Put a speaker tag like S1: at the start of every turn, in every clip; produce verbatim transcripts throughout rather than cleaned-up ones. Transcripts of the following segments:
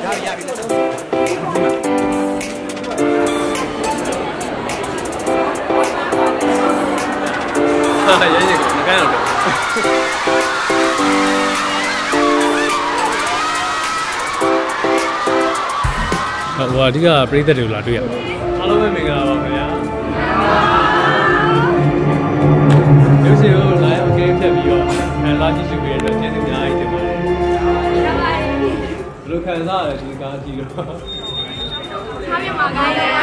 S1: ဟာရဲရဲကမကန်တော့ဟိုအဓိကပရိသတ်တွေလာတွေ့ရအားလုံးပဲမင်္ဂလာပါခင်ဗျာရုပ်ရှင်ကို live game တက်ပြီးတော့အဲလာကြည့်ရှုပေးတဲ့အတွက်ကျေးဇူးအများကြီးတင်ပါတယ်ဘယ်လိုခံစားရလဲဒီကားကြည့်တော့
S2: 他们马嘎的，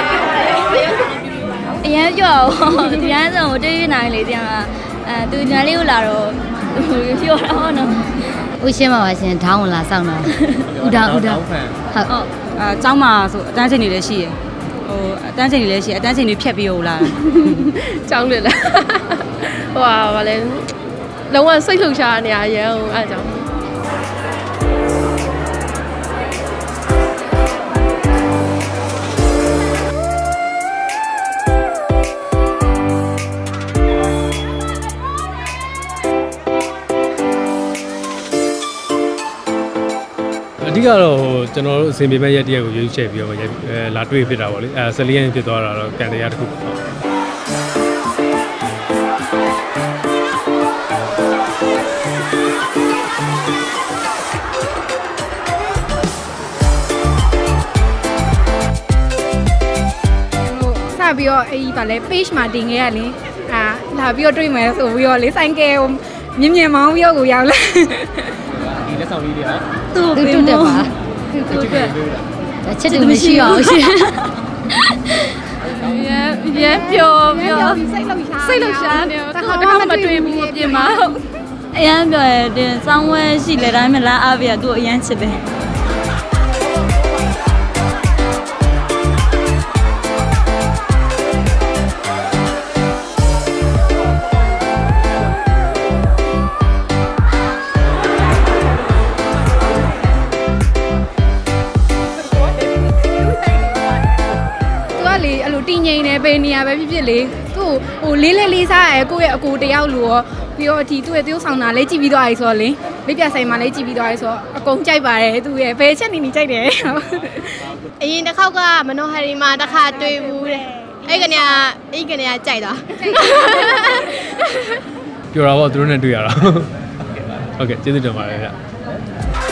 S2: 人叫人家说我对于哪里这样啊？呃，对哪里有哪咯？有然后呢？
S3: 我先嘛，我先谈我拉上了，有的有的。
S4: 好，呃，张嘛说单身女的戏，哦，单身女的戏，单身女偏比有啦。
S5: 张女的，哇，我连，လုံးဝစိတ်လှုပ်ရှားနေရရဲအောင်အဲ့ကြောင့်
S1: အဓိကတော့ကျွန်တော်တို့အစင်ပြေမဲ့ရက်တရက်ကိုရွေးချယ်ပြီးတော့အဲလာတွေ့ဖြစ်တာပေါ့လေအဲဆယ်လေးရက်ဖြစ်သွားတာတော့ကန်တရားတစ်ခု
S6: စပြီးတော့အေးပါလဲ page မှာတင်ခဲ့ရလေအာလာပြီးတော့တွေ့မယ်ဆိုပြီးတော့လေဆိုင်ကယ်မြင်မြင်မောင်းပြီးတော့ကိုရောက်လာ
S1: ဒီလက်ဆောင်လေးတွေဟာ
S3: သူ့တူတယ်ပါသူ့တူတယ်ချက်တူမရှိအောင်ရှင်
S5: ရဲရဲပြောပြောစိတ်လှုပ်ရှားစိတ်လှုပ်ရှားနေတော့တစ်ခါမတွေ့ဘူးအပြင်မှာ
S2: အရန်ပြောရဲတင်စောင်းဝဲရှိလေတိုင်းမှာလာအားပြသူ့အရန်ချစ်တယ်
S6: တင်ငိမ့်နေပဲနေရပဲဖြစ်ဖြစ်လေသူ့ဟိုလေးလေးလေးစားရဲကိုယ့်ရဲ့အကိုတယောက်လို့ရောပြီးတော့ဒီသူ့ရဲ့တယောက်ဆောင်တာလေးကြည့်ပြီးသွားပြီဆိုတော့လေမိပြဆိုင်မှာလေးကြည့်ပြီးသွားပြီဆိုတော့အကုန်ကြိုက်ပါတယ်သူ့ရဲ့ဘယ်ချက်နေနေကြိုက်တယ်
S5: အရင်တစ်ခေါက်ကမနိုဟရီမှာတစ်ခါတွေ့ဘူးတဲ့အဲ့ကနေအဲ့ကနေကြိုက်သွား
S1: ပြောတာပေါ့သူတို့နဲ့တွေ့ရတာဟုတ်ကဲ့ကျေးဇူးတင်ပါတယ်ဗျ